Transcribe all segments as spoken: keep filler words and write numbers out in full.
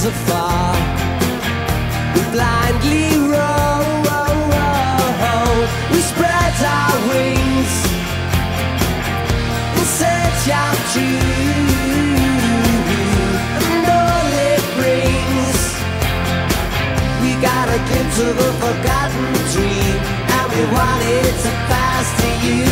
afar. We blindly roll, roll, roll. We spread our wings in search of truth, and all it brings. We got a glimpse of a forgotten dream, and we want it to pass to you.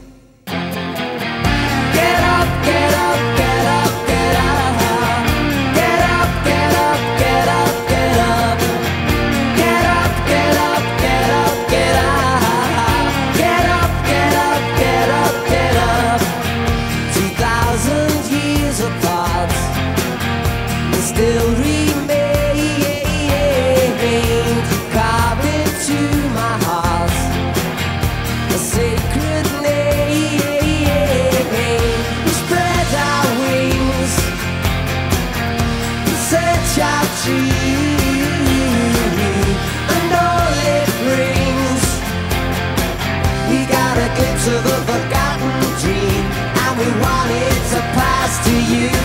Get up, get up, get up, get up. Get up, get up, get up, get up. Get up, get up, get up, get up. Get up, get up, get up, get up. Two thousand years apart, we still remain, carved into my heart a sacred name. We spread our wings in search of truth, and all it brings. We got a glimpse of a forgotten dream, and we want it to pass to you.